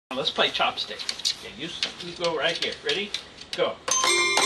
Let's play chopstick. Okay, you go right here. Ready? Go.